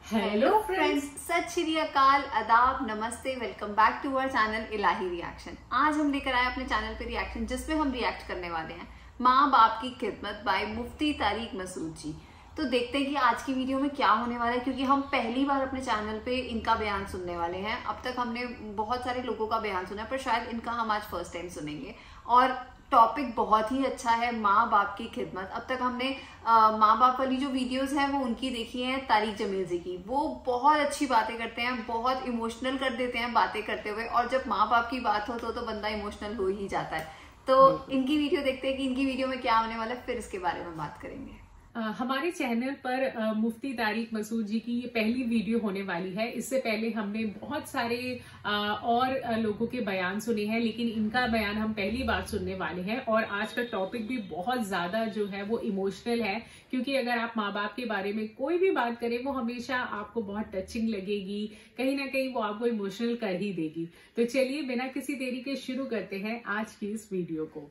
Hello friends, सत श्री अकाल, आदाब, नमस्ते, welcome back to our channel Ilahi reaction. आज हम लेकर आए अपने चैनल पे रिएक्शन जिसमें हम रिएक्ट करने वाले हैं माँ बाप की खिदमत बाय मुफ्ती तारिक मसूद जी। तो देखते हैं कि आज की वीडियो में क्या होने वाला है, क्योंकि हम पहली बार अपने चैनल पे इनका बयान सुनने वाले हैं। अब तक हमने बहुत सारे लोगों का बयान सुना है, पर शायद इनका हम आज फर्स्ट टाइम सुनेंगे। और टॉपिक बहुत ही अच्छा है, माँ बाप की खिदमत। अब तक हमने माँ बाप वाली जो वीडियोस हैं वो उनकी देखी हैं, तारिक जमील जी की। वो बहुत अच्छी बातें करते हैं, बहुत इमोशनल कर देते हैं बातें करते हुए, और जब माँ बाप की बात हो तो बंदा इमोशनल हो ही जाता है। तो इनकी वीडियो देखते हैं कि इनकी वीडियो में क्या होने वाला है, फिर इसके बारे में बात करेंगे। हमारे चैनल पर मुफ्ती तारिक मसूद जी की ये पहली वीडियो होने वाली है। इससे पहले हमने बहुत सारे और लोगों के बयान सुने हैं, लेकिन इनका बयान हम पहली बार सुनने वाले हैं। और आज का टॉपिक भी बहुत ज्यादा जो है वो इमोशनल है, क्योंकि अगर आप माँ बाप के बारे में कोई भी बात करें वो हमेशा आपको बहुत टचिंग लगेगी, कहीं ना कहीं वो आपको इमोशनल कर ही देगी। तो चलिए बिना किसी देरी के शुरू करते हैं आज की इस वीडियो को।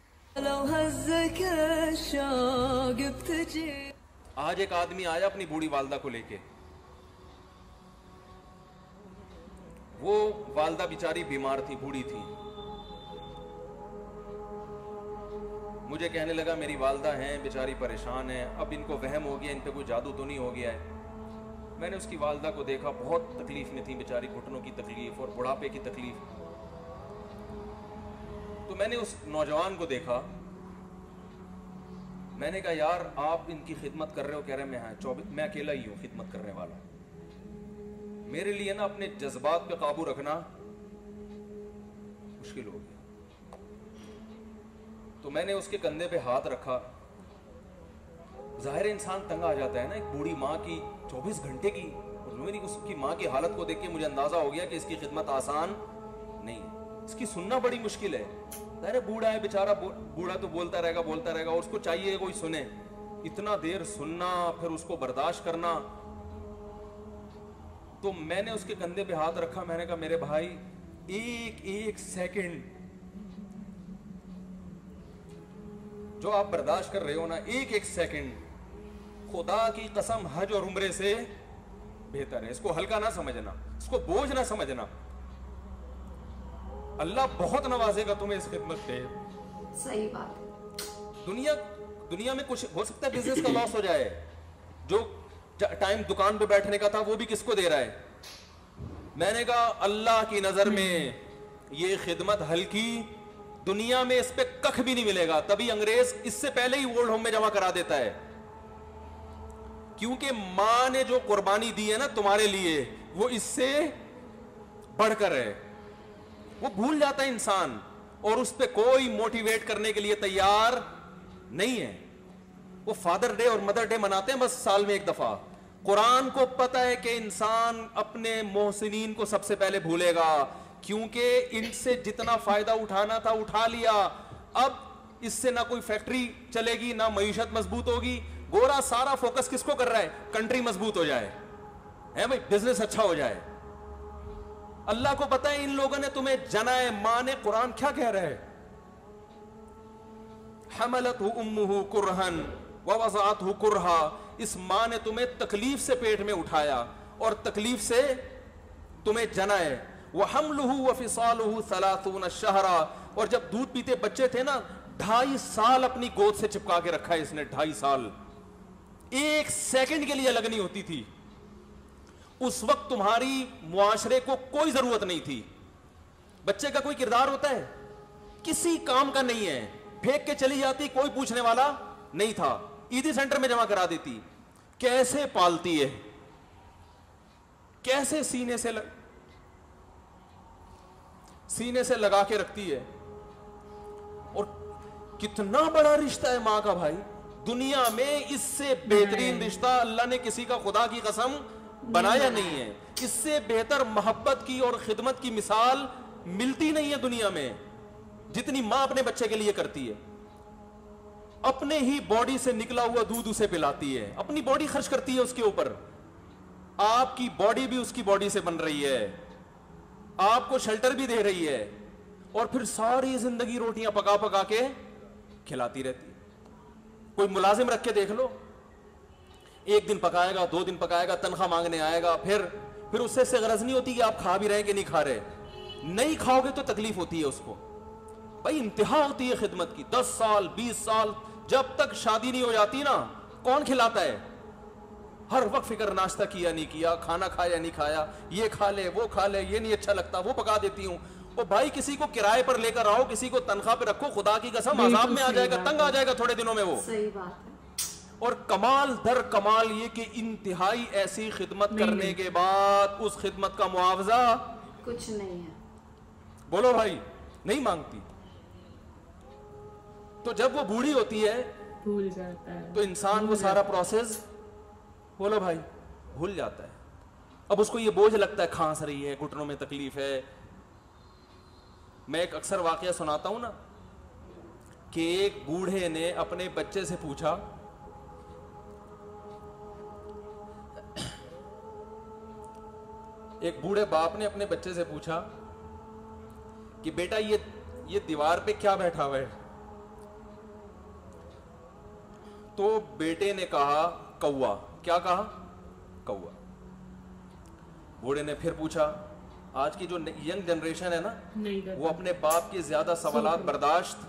आज एक आदमी आया अपनी बूढ़ी वालदा को लेके। वो वालदा बेचारी बीमार थी, बूढ़ी थी। मुझे कहने लगा मेरी वालदा हैं, बेचारी परेशान है, अब इनको वहम हो गया, इन पे कोई जादू तो नहीं हो गया है। मैंने उसकी वालदा को देखा, बहुत तकलीफ में थी बेचारी, घुटनों की तकलीफ और बुढ़ापे की तकलीफ। तो मैंने उस नौजवान को देखा, मैंने कहा यार आप इनकी खिदमत कर रहे हो? कह रहे मैं अकेला ही हूं खिदमत करने वाला। मेरे लिए ना अपने जज्बात पे काबू रखना मुश्किल हो गया। तो मैंने उसके कंधे पे हाथ रखा। जाहिर इंसान तंग आ जाता है ना, एक बूढ़ी माँ की 24 घंटे की, और मेरी उसकी माँ की हालत को देख के मुझे अंदाजा हो गया कि इसकी खिदमत आसान नहीं है, इसकी सुनना बड़ी मुश्किल है। अरे बूढ़ा है बेचारा, बूढ़ा तो बोलता रहेगा और उसको चाहिए कोई सुने। इतना देर सुनना, फिर उसको बर्दाश्त करना। तो मैंने उसके कंधे पे हाथ रखा, मैंने कहा मेरे भाई एक एक सेकंड जो आप बर्दाश्त कर रहे हो ना, एक एक सेकंड खुदा की कसम हज और उम्रे से बेहतर है। इसको हल्का ना समझना, इसको बोझ ना समझना। अल्लाह बहुत नवाजेगा तुम्हें इस खिदमत पे। सही बात। दुनिया में कुछ हो सकता है, बिजनेस का लॉस हो जाए, जो टाइम दुकान पे बैठने का था वो भी किसको दे रहा है। मैंने कहा अल्लाह की नजर में ये खिदमत हल्की, दुनिया में इस पे कख भी नहीं मिलेगा। तभी अंग्रेज इससे पहले ही ओल्ड होम में जमा करा देता है, क्योंकि मां ने जो कुर्बानी दी है ना तुम्हारे लिए, वो इससे बढ़कर है। वो भूल जाता है इंसान, और उस पर कोई मोटिवेट करने के लिए तैयार नहीं है। वो फादर डे और मदर डे मनाते हैं बस साल में एक दफा। कुरान को पता है कि इंसान अपने मोहसिनीन को सबसे पहले भूलेगा, क्योंकि इनसे जितना फायदा उठाना था उठा लिया। अब इससे ना कोई फैक्ट्री चलेगी, ना मईशत मजबूत होगी। गोरा सारा फोकस किसको कर रहा है? कंट्री मजबूत हो जाए, है भाई, बिजनेस अच्छा हो जाए। अल्लाह को पता है इन लोगों ने तुम्हें जना है। मां ने, कुरान क्या कह रहा है? हमलतहु उम्मुहु कुरहन व वज़अतहु कुरहा। इस मां ने तुम्हें तकलीफ से पेट में उठाया और तकलीफ से तुम्हें जना है। व हमलुहु व फिसालुहु 30 शहरा। और जब दूध पीते बच्चे थे ना, 2.5 साल अपनी गोद से चिपका के रखा है इसने, 2.5 साल। एक सेकंड के लिए अलग नहीं होती थी। उस वक्त तुम्हारी मुआशरे को कोई जरूरत नहीं थी। बच्चे का कोई किरदार होता है? किसी काम का नहीं है। फेंक के चली जाती, कोई पूछने वाला नहीं था। ईदी सेंटर में जमा करा देती। कैसे पालती है, कैसे सीने से लगा के रखती है। और कितना बड़ा रिश्ता है मां का भाई। दुनिया में इससे बेहतरीन रिश्ता अल्लाह ने किसी का, खुदा की कसम, बनाया नहीं है। इससे बेहतर मोहब्बत की और खिदमत की मिसाल मिलती नहीं है दुनिया में, जितनी मां अपने बच्चे के लिए करती है। अपने ही बॉडी से निकला हुआ दूध उसे पिलाती है, अपनी बॉडी खर्च करती है उसके ऊपर। आपकी बॉडी भी उसकी बॉडी से बन रही है, आपको शेल्टर भी दे रही है, और फिर सारी जिंदगी रोटियां पका पका के खिलाती रहती है। कोई मुलाजिम रख के देख लो, 1 दिन पकाएगा, 2 दिन पकाएगा, तनख्वाह मांगने आएगा, फिर उससे गरज नहीं होती कि आप खा भी रहे हैं कि नहीं खा रहे। नहीं खाओगे तो तकलीफ होती है उसको। भाई इंतहा होती है खिदमत की। 10 साल 20 साल जब तक शादी नहीं हो जाती ना, कौन खिलाता है? हर वक्त फिक्र, नाश्ता किया नहीं किया, खाना खाया नहीं खाया, ये खा ले वो खा ले, ये नहीं अच्छा लगता वो पका देती हूँ। और भाई किसी को किराए पर लेकर आओ, किसी को तनख्वाह पे रखो, खुदा की कसम अजाब में आ जाएगा, तंग आ जाएगा थोड़े दिनों में वो। सही बात है। और कमाल दर कमाल ये कि इंतहाई ऐसी खिदमत करने के बाद उस खिदमत का मुआवजा कुछ नहीं है। बोलो भाई, नहीं मांगती। तो जब वो बूढ़ी होती है भूल जाता है, तो इंसान वो सारा प्रोसेस, बोलो भाई, भूल जाता है। अब उसको ये बोझ लगता है, खांस रही है, घुटनों में तकलीफ है। मैं एक अक्सर वाकया सुनाता हूं ना कि एक बूढ़े ने अपने बच्चे से पूछा, एक बूढ़े बाप ने अपने बच्चे से पूछा कि बेटा ये दीवार पे क्या बैठा हुआ है? तो बेटे ने कहा कौवा। क्या कहा? कौवा। बूढ़े ने फिर पूछा, आज की जो यंग जनरेशन है ना, वो अपने बाप के ज्यादा सवालात बर्दाश्त,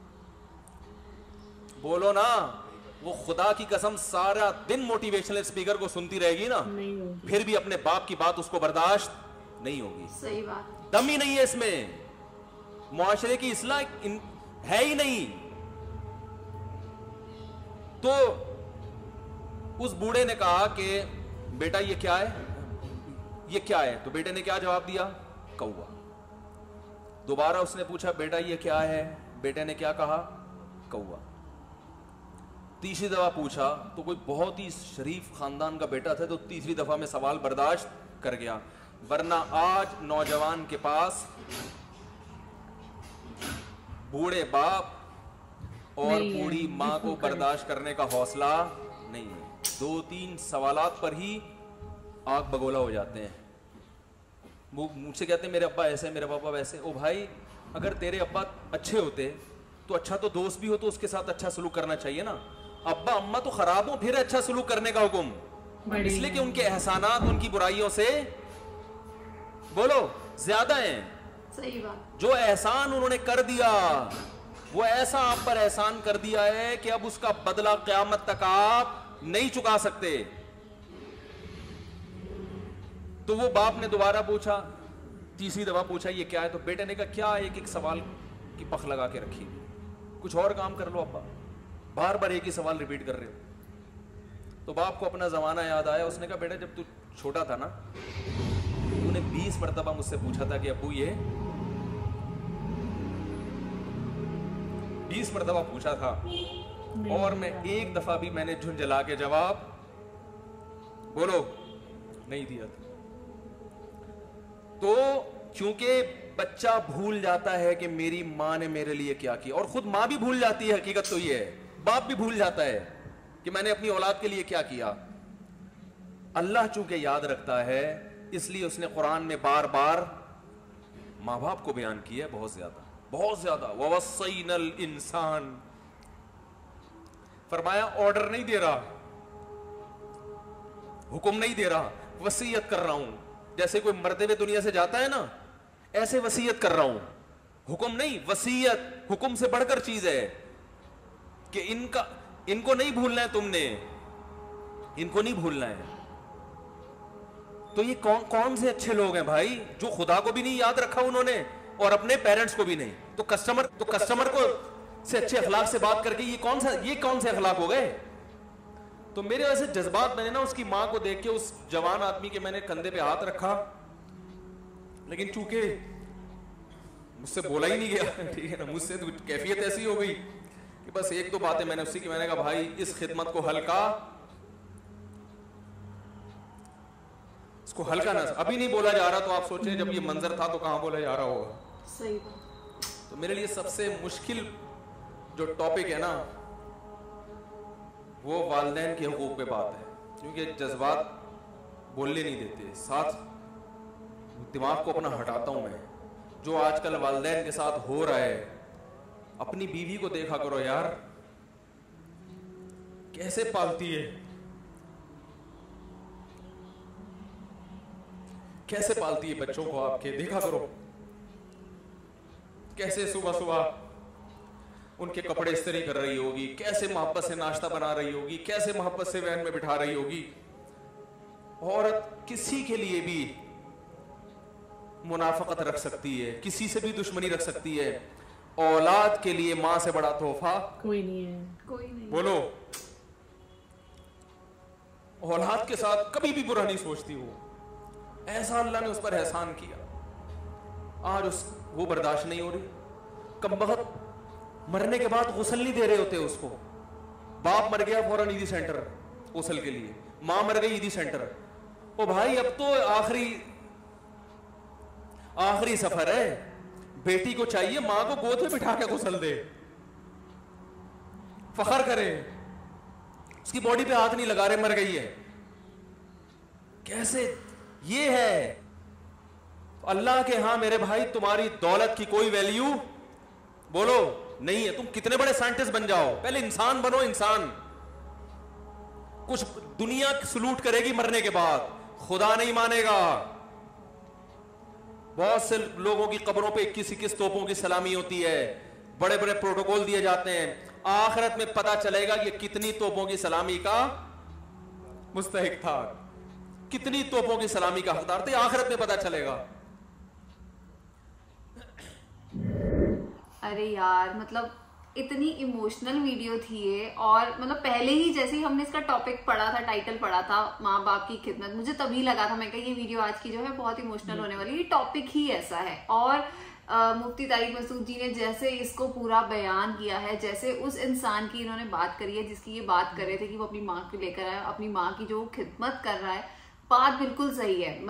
बोलो ना, वो खुदा की कसम सारा दिन मोटिवेशनल स्पीकर को सुनती रहेगी ना, फिर भी अपने बाप की बात उसको बर्दाश्त नहीं होगी। सही बात। दम ही नहीं है इसमें, मुआशरे की इस्लाह है ही नहीं। तो उस बूढ़े ने कहा कि बेटा ये क्या है, ये क्या है? तो बेटे ने क्या जवाब दिया? कौवा। दोबारा उसने पूछा, बेटा ये क्या है? बेटे ने क्या कहा? कौवा। तीसरी दफा पूछा तो कोई बहुत ही शरीफ खानदान का बेटा था, तो तीसरी दफा में सवाल बर्दाश्त कर गया। वरना आज नौजवान के पास बूढ़े बाप और बूढ़ी मां को बर्दाश्त करने का हौसला नहीं है। 2-3 सवालात पर ही आग बगोला हो जाते हैं। वो मुझसे कहते हैं मेरे अब्बा ऐसे, मेरे पापा वैसे। ओ भाई, अगर तेरे अब्बा अच्छे होते तो अच्छा तो दोस्त भी हो तो उसके साथ अच्छा सलूक करना चाहिए ना। अब्बा अम्मा तो खराब हो, फिर अच्छा सलूक करने का हुक्म, इसलिए कि उनके एहसानात उनकी बुराइयों से, बोलो, ज्यादा हैं। सही बात। जो एहसान उन्होंने कर दिया, वो ऐसा आप पर एहसान कर दिया है कि अब उसका बदला क़यामत तक आप नहीं चुका सकते। तो वो बाप ने दोबारा पूछा, तीसरी दफा पूछा ये क्या है? तो बेटे ने कहा क्या, एक एक सवाल की पख लगा के रखी, कुछ और काम कर लो अब्बा, बार बार एक ही सवाल रिपीट कर रहे हो। तो बाप को अपना जमाना याद आया। उसने कहा बेटा जब तू छोटा था ना, तूने 20 मरतबा मुझसे पूछा था कि अब्बू ये, 20 मरतबा पूछा था और मैं एक दफा भी मैंने झुंझला के जवाब, बोलो, नहीं दिया था। तो क्योंकि बच्चा भूल जाता है कि मेरी मां ने मेरे लिए क्या किया, और खुद मां भी भूल जाती है, हकीकत तो ये है, बाप भी भूल जाता है कि मैंने अपनी औलाद के लिए क्या किया। अल्लाह चूंकि याद रखता है, इसलिए उसने कुरान में बार बार मां बाप को बयान किया है, बहुत ज्यादा, बहुत ज्यादा। ववस्सैनल इंसान, फरमाया ऑर्डर नहीं दे रहा, हुक्म नहीं दे रहा, वसीयत कर रहा हूं। जैसे कोई मरते हुए दुनिया से जाता है ना, ऐसे वसीयत कर रहा हूं, हुक्म नहीं, वसीयत हुक्म से बढ़कर चीज है कि इनको नहीं भूलना है, तुमने इनको नहीं भूलना है। तो ये कौन से अच्छे लोग हैं भाई, जो खुदा को भी नहीं याद रखा उन्होंने और अपने पेरेंट्स को भी नहीं। तो कस्टमर को से अच्छे अखलाक से बात करके ये कौन से अखलाक हो गए। तो मेरे वैसे जज्बात, मैंने ना उसकी मां को देख के उस जवान आदमी के मैंने कंधे पे हाथ रखा, लेकिन चूंकि मुझसे बोला ही नहीं गया, ठीक है ना, मुझसे तो कैफियत ऐसी हो गई कि बस एक दो बातें मैंने उससे की। मैंने कहा भाई इस खिदमत को हल्का, इसको हल्का ना, अभी नहीं बोला जा रहा तो आप सोचें जब ये मंजर था तो कहां बोला जा रहा होगा। सही बात। तो मेरे लिए सबसे मुश्किल जो टॉपिक है ना, वो वालिदैन के हुकूक पे बात है, क्योंकि जज्बात बोलने नहीं देते, साथ दिमाग को अपना हटाता हूं मैं। जो आजकल वालिदैन के साथ हो रहा है, अपनी बीवी को देखा करो यार, कैसे पालती है, कैसे पालती है बच्चों को आपके, देखा करो कैसे सुबह सुबह उनके कपड़े इस्त्री कर रही होगी, कैसे मोहब्बत से नाश्ता बना रही होगी, कैसे मोहब्बत से वैन में बिठा रही होगी। औरत किसी के लिए भी मुनाफकत रख सकती है, किसी से भी दुश्मनी रख सकती है, औलाद के लिए मां से बड़ा तोहफा कोई नहीं है। कोई नहीं। बोलो, औलाद के साथ कभी भी बुरा नहीं सोचती वो, ऐसा अल्लाह ने उस पर एहसान किया। आज वो बर्दाश्त नहीं हो रही, कमबख्त मरने के बाद गुस्ल नहीं दे रहे होते उसको। बाप मर गया फौरन ईदी सेंटर गुस्ल के लिए, मां मर गई ईदी सेंटर। ओ भाई अब तो आखिरी सफर है, बेटी को चाहिए मां को गोद में बिठा के गुस्ल दे, फखर करे, उसकी बॉडी पे हाथ नहीं लगा रहे, मर गई है। कैसे ये है अल्लाह के यहां मेरे भाई, तुम्हारी दौलत की कोई वैल्यू बोलो नहीं है। तुम कितने बड़े साइंटिस्ट बन जाओ, पहले इंसान बनो। इंसान कुछ दुनिया सलूट करेगी मरने के बाद, खुदा नहीं मानेगा। बहुत से लोगों की कब्रों पे 21-21 तोपों की सलामी होती है, बड़े बड़े प्रोटोकॉल दिए जाते हैं। आखिरत में पता चलेगा ये कितनी तोपों की सलामी का मुस्तहिक था, कितनी तोपों की सलामी का हकदार थे, आखिरत में पता चलेगा। अरे यार मतलब इतनी इमोशनल वीडियो थी ये, और मतलब पहले ही जैसे ही हमने इसका टॉपिक पढ़ा था, टाइटल पढ़ा था माँ बाप की खिदमत, मुझे तभी लगा था, मैं कहा ये वीडियो आज की जो है बहुत इमोशनल होने वाली है, ये टॉपिक ही ऐसा है। और मुफ्ती तारिक मसूद जी ने जैसे इसको पूरा बयान किया है, जैसे उस इंसान की इन्होंने बात करी है जिसकी ये बात कर रहे थे कि वो अपनी माँ को लेकर आया, अपनी माँ की जो खिदमत कर रहा है, बात बिल्कुल सही है।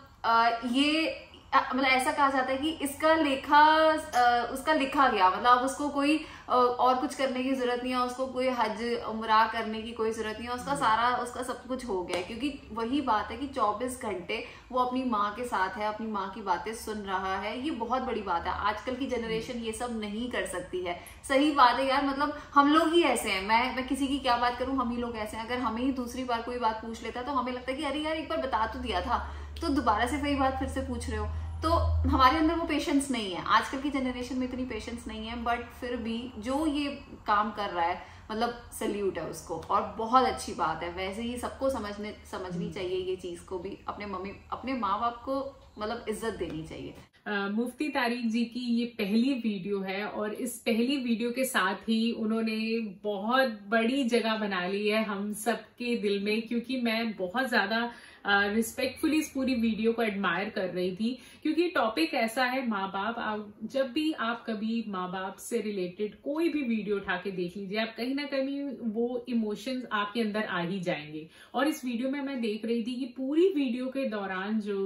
मतलब ये मतलब ऐसा कहा जाता है कि इसका लेखा उसका लिखा गया, मतलब अब उसको कोई और कुछ करने की जरूरत नहीं है, उसको कोई हज उम्रा करने की कोई जरूरत नहीं है, उसका सब कुछ हो गया है। क्योंकि वही बात है कि 24 घंटे वो अपनी माँ के साथ है, अपनी माँ की बातें सुन रहा है, ये बहुत बड़ी बात है। आजकल की जनरेशन ये सब नहीं कर सकती है। सही बात है यार, मतलब हम लोग ही ऐसे हैं, मैं किसी की क्या बात करूं, हम ही लोग ऐसे हैं। अगर हमें ही दूसरी बार कोई बात पूछ लेता तो हमें लगता है कि अरे यार एक बार बता तो दिया था, तो दोबारा से वही बात फिर से पूछ रहे हो। तो हमारे अंदर वो पेशेंस नहीं है, आजकल की जनरेशन में इतनी पेशेंस नहीं है। बट फिर भी जो ये काम कर रहा है, मतलब सल्यूट है उसको, और बहुत अच्छी बात है। वैसे ही सबको समझनी चाहिए ये चीज को भी, अपने माँ बाप को मतलब इज्जत देनी चाहिए। मुफ्ती तारिक जी की ये पहली वीडियो है, और इस पहली वीडियो के साथ ही उन्होंने बहुत बड़ी जगह बना ली है हम सबके दिल में, क्योंकि मैं बहुत ज्यादा रिस्पेक्टफुली इस पूरी वीडियो को एडमायर कर रही थी। क्योंकि टॉपिक ऐसा है, माँ बाप, जब भी आप कभी माँ बाप से रिलेटेड कोई भी वीडियो उठा के देख लीजिए, आप कहीं ना कहीं वो इमोशंस आपके अंदर आ ही जाएंगे। और इस वीडियो में मैं देख रही थी कि पूरी वीडियो के दौरान जो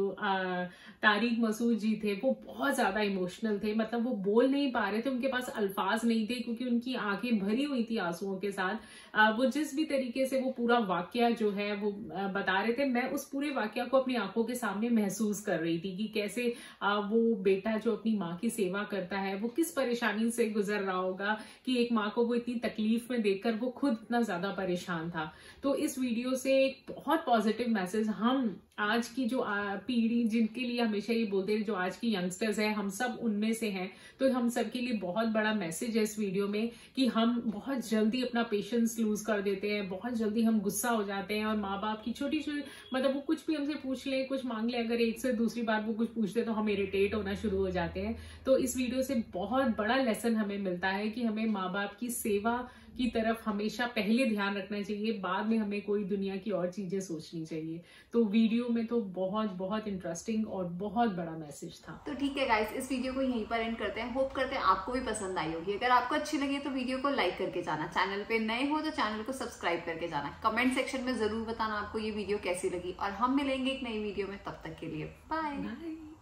तारिक मसूद जी थे वो बहुत ज्यादा इमोशनल थे, मतलब वो बोल नहीं पा रहे थे, उनके पास अल्फाज नहीं थे, क्योंकि उनकी आंखें भरी हुई थी आंसुओं के साथ। वो जिस भी तरीके से वो पूरा वाकया जो है वो बता रहे थे, मैं उस पूरे वाकया को अपनी आंखों के सामने महसूस कर रही थी कि कैसे वो बेटा जो अपनी माँ की सेवा करता है वो किस परेशानी से गुजर रहा होगा, कि एक माँ को वो इतनी तकलीफ में देखकर वो खुद इतना ज्यादा परेशान था। तो इस वीडियो से एक बहुत पॉजिटिव मैसेज हम आज की जो पीढ़ी, जिनके लिए हमेशा ये बोलते हैं, जो आज की यंगस्टर्स हैं, हम सब उनमें से हैं, तो हम सबके लिए बहुत बड़ा मैसेज है इस वीडियो में कि हम बहुत जल्दी अपना पेशेंस लूज कर देते हैं, बहुत जल्दी हम गुस्सा हो जाते हैं, और माँ बाप की छोटी छोटी, मतलब वो कुछ भी हमसे पूछ ले, कुछ मांग ले, अगर एक से दूसरी बार वो कुछ पूछते तो हम इरिटेट होना शुरू हो जाते हैं। तो इस वीडियो से बहुत बड़ा लेसन हमें मिलता है कि हमें माँ बाप की सेवा की तरफ हमेशा पहले ध्यान रखना चाहिए, बाद में हमें कोई दुनिया की और चीजें सोचनी चाहिए। तो वीडियो में तो बहुत बहुत इंटरेस्टिंग और बहुत बड़ा मैसेज था। तो ठीक है गाइस, इस वीडियो को यहीं पर एंड करते हैं। होप करते हैं आपको भी पसंद आई होगी। अगर आपको अच्छी लगी तो वीडियो को लाइक करके जाना, चैनल पे नए हो तो चैनल को सब्सक्राइब करके जाना, कमेंट सेक्शन में जरूर बताना आपको ये वीडियो कैसी लगी, और हम मिलेंगे एक नई वीडियो में। तब तक के लिए बाय।